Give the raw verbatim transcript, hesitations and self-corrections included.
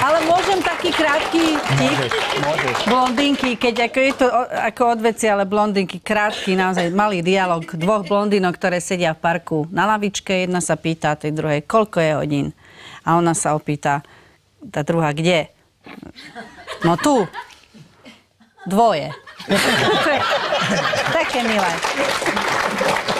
Ale môžem taký krátky vtip? Môžeš, môžeš. Blondinky, keď ako je to o- ako odveci, ale blondinky, krátky, naozaj malý dialog dvoch blondínok, ktoré sedia v parku na lavičke. Jedna sa pýta tej druhej, koľko je hodín? A ona sa opýta, tá druhá, kde? No tu. Dvoje. Také milé.